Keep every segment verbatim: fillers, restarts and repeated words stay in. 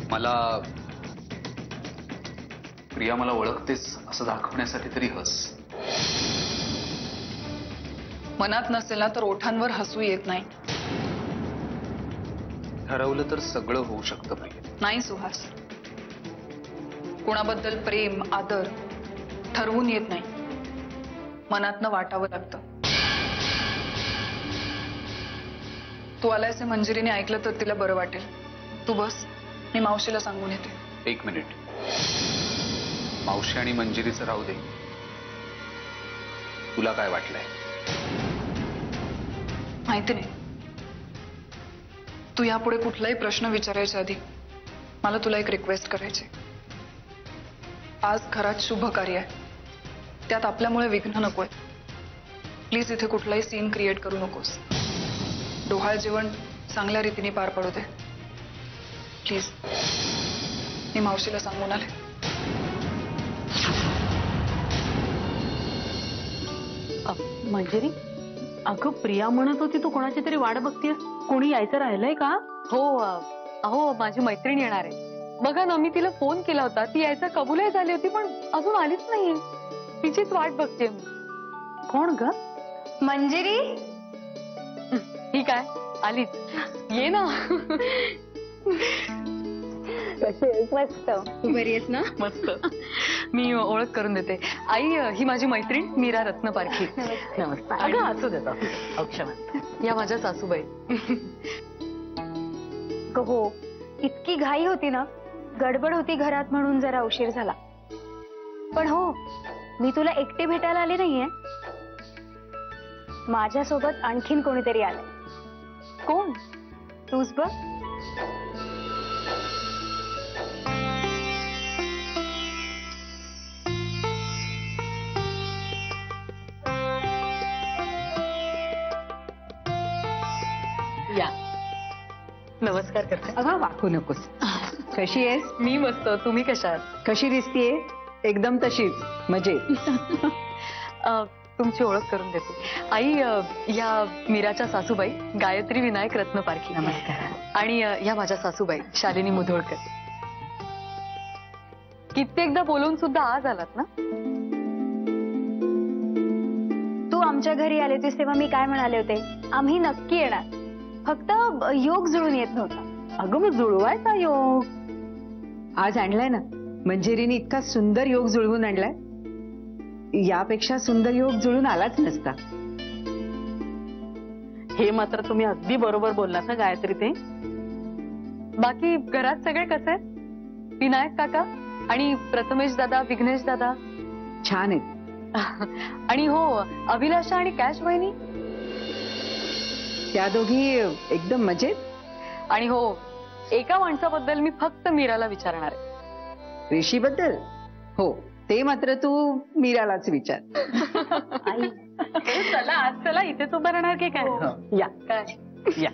मला प्रिया मला ओळखतेस असं दाखवण्यासाठी तरी हस. मनात नसेल ना तर ओठांवर हसू येत नाही. ठरवलं तर सगळं होऊ शकतं प्रिया. नाही सुहास, कोणाबद्दल प्रेम आदर ठरवून येत नाही, मनातनं वाटावं लागतं. तू आलायस हे मंजिरीने ऐकलं तर तिला बरं वाटेल. तू बस, मी मावशीला सांगून येते. एक मिनिट, मावशी आणि मंजिरीचं राहू दे. तुला काय वाटलंय? माहिती नाही. तू यापुढे कुठलाही प्रश्न विचारायच्या आधी मला तुला एक रिक्वेस्ट करायची. आज घरात शुभ कार्य आहे, त्यात आपल्यामुळे विघ्न नकोय. प्लीज इथे कुठलाही सीन क्रिएट करू नकोस. डोहाळ जेवण चांगल्या रीतीने पार पडू दे प्लीज. मी मावशीला सांगून आले. मंजिरी, अगं प्रिया म्हणत होती तू कोणाची तरी वाट बघतीयस. कोणी यायचं राहिलंय का? हो अहो, माझी मैत्रीण येणार आहे. बघा ना, मी तिला फोन केला होता, ती यायचा कबूलही झाली होती, पण अजून आलीच नाहीये. तिचीच वाट बघते. कोण ग? मंजिरी. ठीक आहे, आलीच. ये ना. मस्त. तू बरी आहेस ना? मस्त. मी ओळख करून देते. आई, ही माझी मैत्रीण मीरा रत्नपारखी. नमस्कार. अगं असू देतो. क्षमा. या माझ्या सासूबाई. हो, इतकी घाई होती ना, गडबड होती घरात म्हणून जरा उशीर झाला. पण हो, मी तुला एकटी भेटायला आले नाहीये. माझ्यासोबत आणखीन कोणीतरी आलंय. कोण? तूच बघ. या, नमस्कार करते. अगं वाकू नकोस. कशी आहेस? मी मस्त. तुम्ही कशा आहात? कशी दिसतीये? एकदम तशीच मजेत. तुमची ओळख करून देते. आई, या मीराच्या सासूबाई गायत्री विनायक रत्नपारखी. नमस्कार. आणि या माझ्या सासूबाई शालिनी मुधोळकर. कित्येकदा बोलून सुद्धा आज आलात ना? तू आमच्या घरी आले होतीस तेव्हा मी काय म्हणाले होते? आम्ही नक्की येणार, फक्त योग जुळून येत नव्हता. अगं मग जुळवायचा योग आज आणलाय ना. मंजिरीने इतका सुंदर योग जुळवून आणलाय, यापेक्षा सुंदर योग जुळून आलाच नसता. हे मात्र तुम्ही अगदी बरोबर बोललात ना गायत्री. ते बाकी घरात सगळे कसे आहेत? विनायक काका आणि प्रथमेश दादा, विघ्नेश दादा? छान आहेत. आणि हो, अभिलाषा आणि कॅश वहिनी? त्या दोघी एकदम मजेत. आणि हो, एका माणसाबद्दल मी फक्त मीराला विचारणार आहे. ऋषी बद्दल? हो, ते मात्र तू मीरालाच विचार. आई, चला आज चला, इथेच उभं राहणार की काय? या काय या.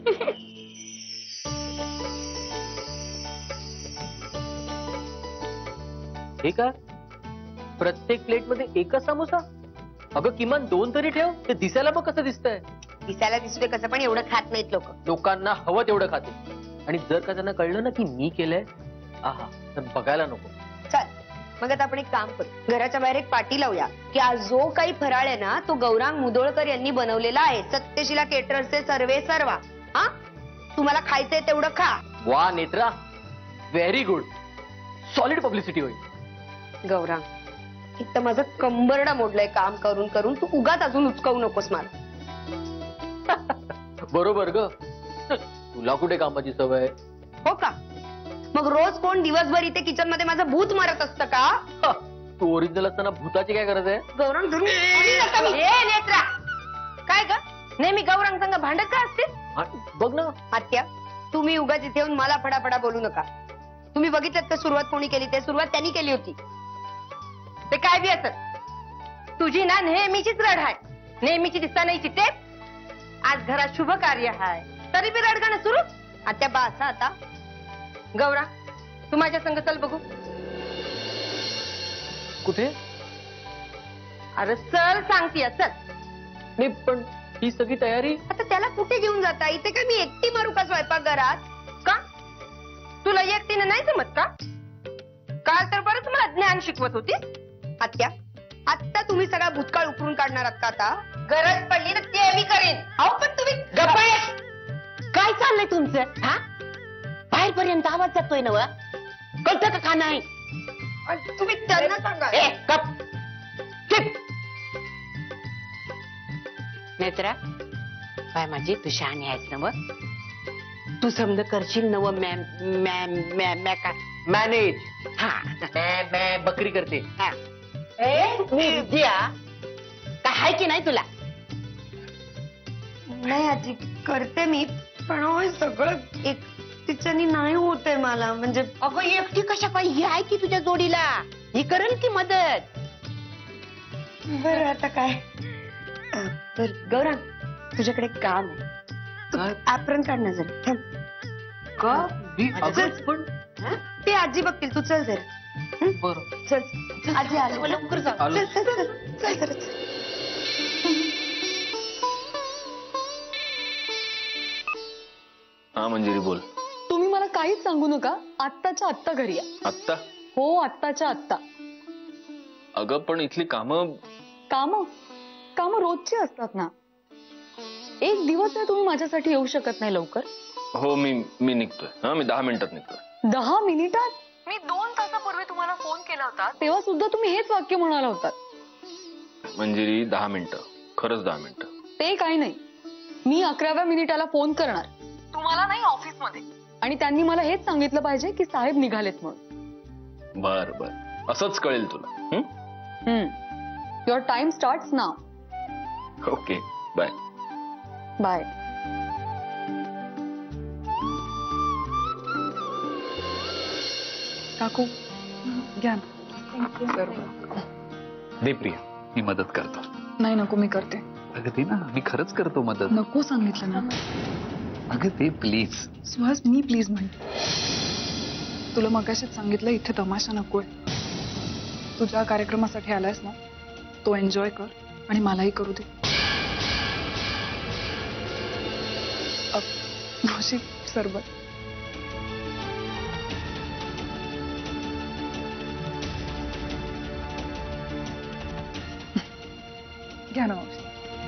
हे काय, प्रत्येक प्लेट मध्ये एकच समोसा? अगं किमान दोन तरी ठेव. ते दिसायला बघ कसं दिसतंय. दिसायला दिसतोय कसं, पण एवढं खात नाहीत लोक. लोकांना हवं तेवढं खाते. आणि जर का त्यांना कळलं ना की मी केलंय, आहा, तर बघायला नको. चल मग आता आपण एक काम करू, घराच्या बाहेर एक पाटी लावूया की आज जो काही फराळ आहे ना तो गौरांग मुधोळकर यांनी बनवलेला आहे. सत्यशिला केटरर्सचे सर्वे सर्वा. हा, तुम्हाला खायचंय तेवढं खा. वा Netra, very good. Solid publicity होईल. गौरांग, एक तर माझं कंबरडा मोडलंय काम करून करून. तू उगाच अजून उचकवू नकोस मला. बरोबर ग, तुला कुठे कामाची सवय? हो का? मग रोज कोण दिवसभर इथे किचन मध्ये माझं भूत मारत असतं का? तू ओरिजिनल असताना भूताची काय गरज आहे? गौरांग धरून ए नेत्रा, काय ग नेहमी गौरांग संग भांडत का असते? बघ ना आत्या, तुम्ही उगाच इथे येऊन मला फडाफडा बोलू नका. तुम्ही बघितलं तर सुरुवात कोणी केली? ते सुरुवात त्यांनी केली होती. ते काय बी असत, तुझी ना नेहमीचीच रड आहे. नेहमीची दिसता नाही चिते. आज घरात शुभ कार्य आहे तरी बी रडगाणं सुरू. आत्या बास आता. गौरा, तू माझ्या संग चल बघू. कुठे? अरे चल सांगतीय, चल. नाही पण ही सगळी तयारी. आता त्याला कुठे घेऊन जाता? इथे काय मी एकटी मारू का स्वयंपाक घरात? का तुला वैयक्तीनं नाही जमत का? काल तर बरंच मला ज्ञान शिकवत होतीस. आत्या, आत्ता तुम्ही सगळा भूतकाळ उकरून काढणार आहात का? आता गरज पडली तर ते मी करेन. अहो पण तुम्ही काय चाललंय तुमचं? हा, बाहेरपर्यंत आवाज जातोय ना? कळतं का का नाही? तुम्ही त्यांना सांगा. ए, गप. चुप. नेत्रा, बाय माझी तू शहाणी आहेस ना? मग तू समज करशील नव मॅम मॅम मॅम मॅ काय मॅनेज. हा मॅ मॅ बकरी करते. हा. ए मी विद्या काय आहे की नाही तुला? नाही आजी, करते मी, पण अहो, हे सगळं एक तिच्यानी नाही होतंय मला. म्हणजे अगं एकटी कशा पाहिजे? ही आहे की तुझ्या जोडीला, ही करेल की मदत. बरं आता काय. अं, बरं गौरव, तुझ्याकडे एक काम आहे. तू ऍप्रन काढ ना जरा. थांब. का मी चल. अगं पण हं? ते आजी बघतील, तू चल जरा. बरं चल चल. आजी आलो. लवकर जा. आलो. चल चल चल चल जरा, चल. हा मंजिरी बोल. तुम्ही मला काहीच सांगू नका, आत्ताच्या आत्ता घरी या. आत्ता? हो, आत्ताच्या आत्ता. अगं पण इथली कामं. काम काम रोजची असतात ना. एक दिवस आहे तुम्ही माझ्यासाठी येऊ शकत नाही लवकर? हो मी मी निघतोय. हा मी दहा मिनिटात निघतोय. दहा मिनिटात? मी दोन तासापूर्वी तुम्हाला फोन केला होता, तेव्हा सुद्धा तुम्ही हेच वाक्य म्हणाला होता. मंजिरी दहा मिनिटं, खरंच दहा मिनिटं. ते काही नाही, मी अकराव्या मिनिटाला फोन करणार तुम्हाला, नाही ऑफिसमध्ये, आणि त्यांनी मला हेच सांगितलं पाहिजे की साहेब निघालेत म्हणून. बर बर, असंच कळेल तुला. हम्म. Your time starts now. Okay bye. Bye. काकू घ्या ना. बरोबर. दे प्रिया, मी मदत करतो. नाही नको, मी करते. अगं दे ना, मी खरंच करतो मदत. नको सांगितलं ना. अगं दे प्लीज. सुहास, मी प्लीज म्हणते. तुला मगाशीच सांगितलं इथे तमाशा नकोय. तू ज्या कार्यक्रमासाठी आलायस ना, तो एन्जॉय कर आणि मलाही करू दे. मावशी, सरबत. घ्या ना मावशी.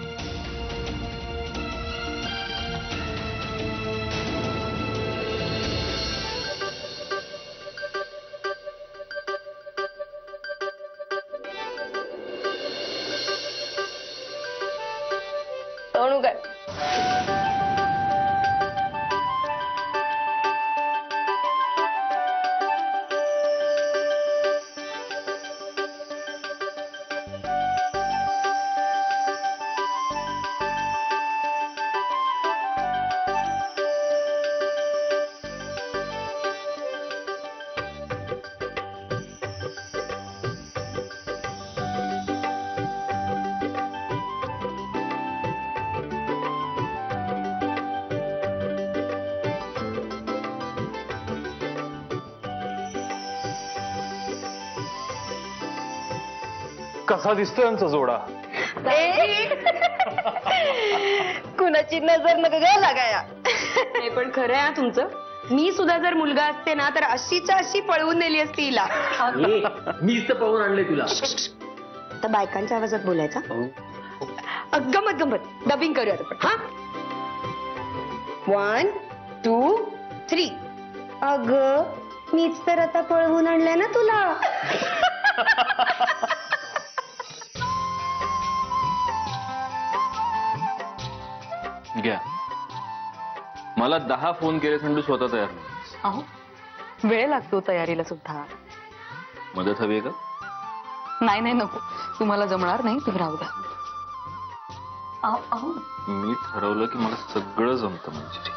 तोंड उघड. कसा दिसतोय आमचा जोडा? कुणाची नजर नका ग लागाया. नाही पण खरं आहे तुमचं. मी सुद्धा जर मुलगा असते ना, तर अशीच्या अशी पळवून नेली असती हिला. मीच तर पाहून आणलंय तुला. आता बायकांच्या आवाजात बोलायचा. गमत गमत डबिंग करूया आपण. हा, वन टू थ्री. अग मीच तर आता पळवून आणलंय ना तुला. घ्या. मला दहा फोन केले पण तू स्वतः तयार नाही. अहो, वेळ लागतो तयारीला सुद्धा. मदत हवी आहे का? नाही नाही नको, तुम्हाला जमणार नाही, तुम्ही राहू द्या. अहो अहो, मी ठरवलं की मला सगळं जमतं मंजिरी.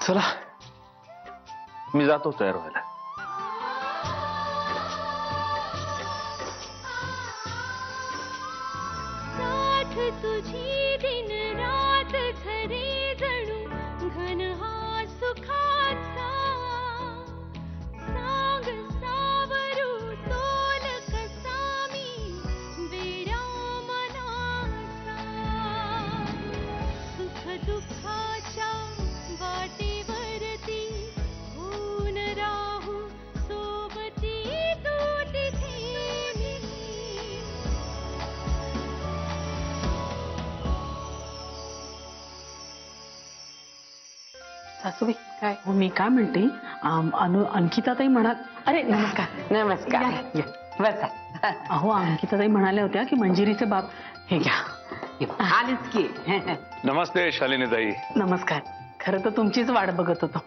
चला मी जातो तयार व्हायला. तुझी दिन रात खरे जणू घन हा सुखाचा सांग सावरू तोल कसा मी वेड्या मनाचा सुख दुःखाच्या वाटेवरती होऊन राहू सोबती तू तिथे सासूबाई काय हो मी काय म्हणते आम- अनु अंकिताताई म्हणा अरे नमस्कार नमस्कार या, बसा. अहो अंकिताताई म्हणाल्या होत्या की मंजिरीचे बाप हे घ्या आलीच की. नमस्ते शालिनीताई. नमस्कार. खरं तर तुमचीच वाट बघत होतो.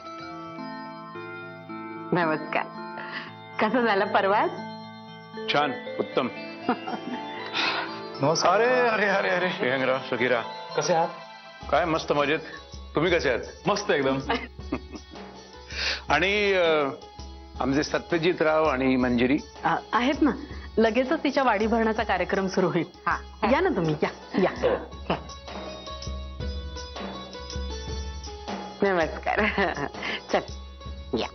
नमस्कार. कसं झालं परवाच? छान उत्तम. अरे अरे अरे अरे विहंगराव सगीरा कसे आहात? काय मस्त मजेत. तुम्ही कसे आहात? मस्त एकदम. आणि अं, आमचे सत्यजितराव आणि मंजिरी आ- आहेत ना लगेचच तिच्या वाढी भरण्याचा कार्यक्रम सुरू होईल. हा या ना तुम्ही या या. नमस्कार. चल या.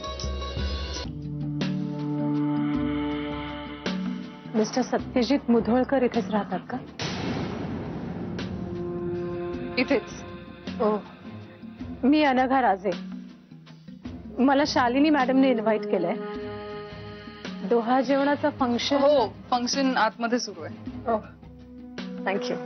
मिस्टर सत्यजित मुधोळकर इथेच राहतात का? इथेच. ओ मी अनघा राजे. मला शालिनी मॅडमने इन्व्हाइट केलंय. दोहा जेवणाचं फंक्शन. हो फंक्शन आतमध्ये सुरू आहे. ओ थँक्यू.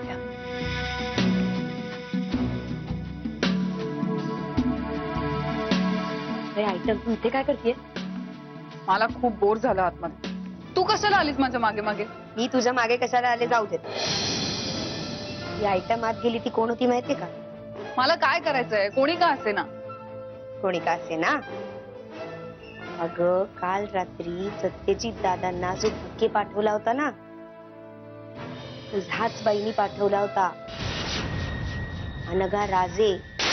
आयटम तू इथे काय करतेय? मला खूप बोर झालं आतमध्ये. तू कशाला आलीस माझ्या मागे मागे? मी तुझ्या मागे कशाला आले जाऊ देत. ही आयटम आत गेली ती कोण होती माहितीये का? मला काय करायचंय कोणी का असे ना. कोणी का असे ना. अगं काल रात्री सत्यजित दादांना जो बुके पाठवला होता ना तुझ्याच बाईनी पाठवला होता. अनघा राजे.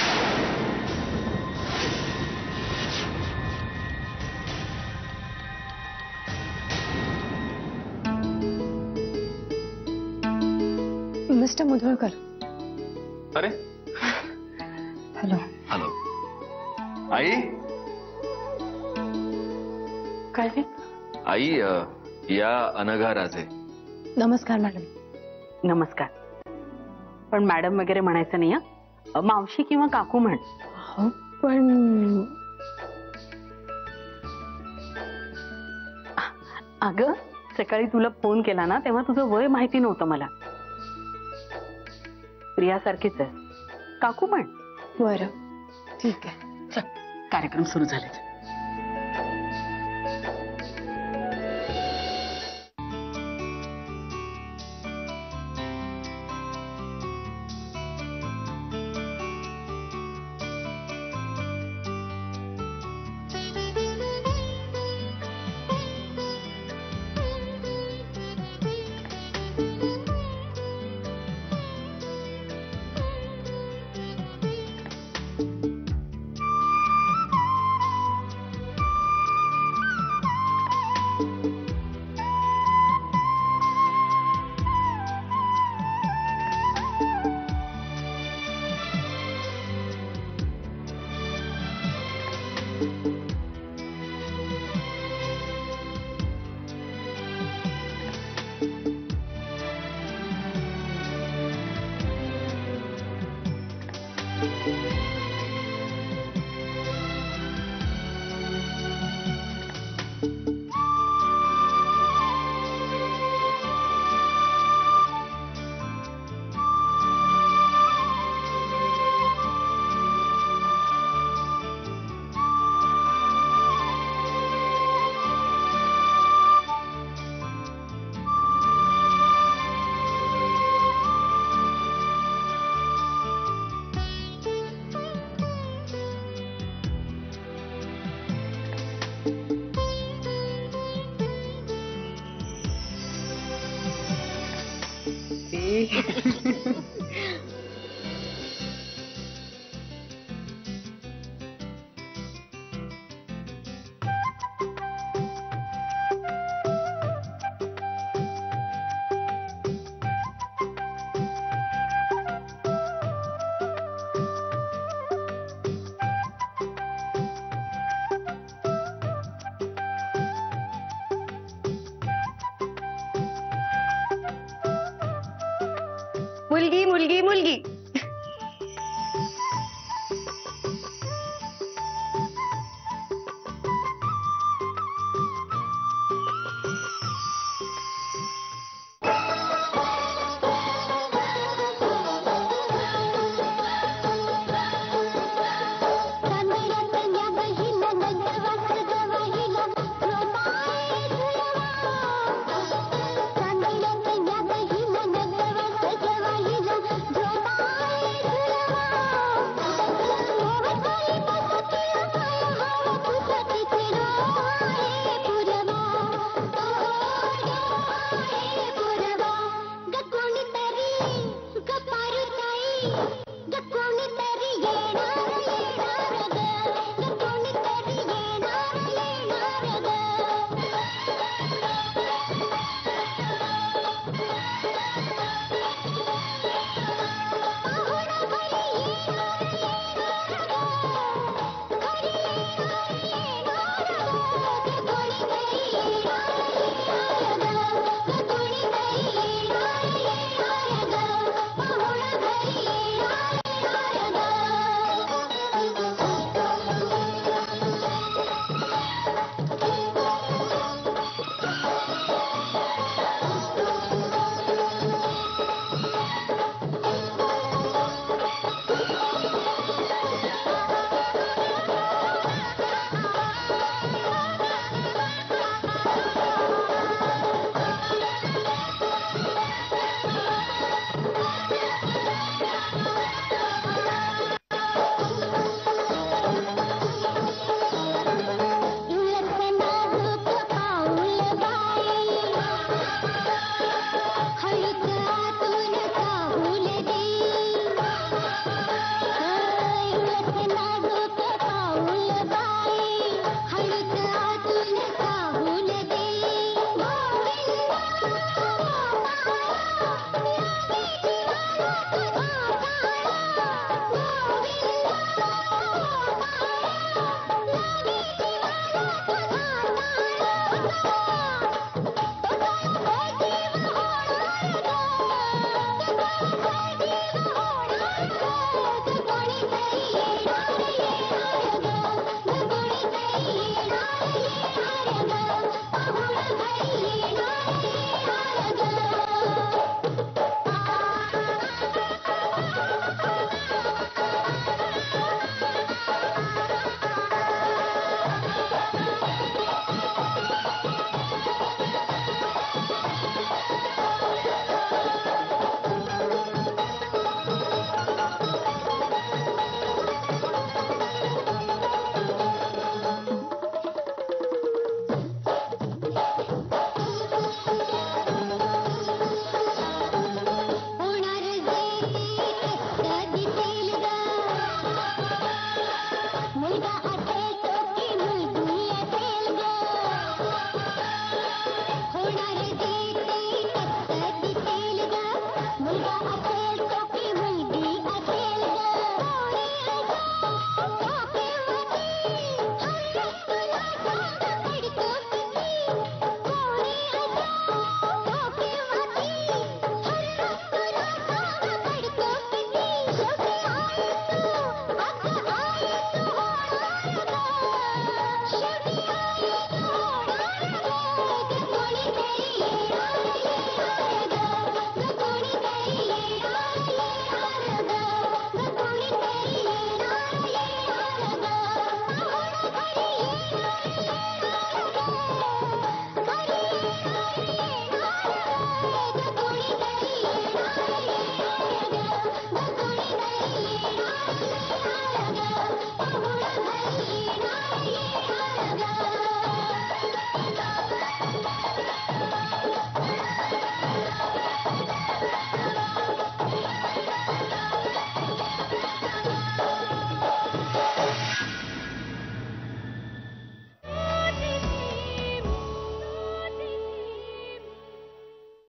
मिस्टर मुधोळकर. अरे हॅलो. हॅलो आई. काय ते? आई अ, या अनघा राजे. नमस्कार मॅडम. नमस्कार. पण मॅडम वगैरे म्हणायचं नाही हा. मावशी किंवा काकू म्हण. हो पण अगं सकाळी तुला फोन केला ना तेव्हा तुझं वय माहिती नव्हतं मला. प्रियासारखीच आहे. काकू पण. बरं ठीक आहे. चल कार्यक्रम सुरू झाले. मुलगी मुलगी मुलगी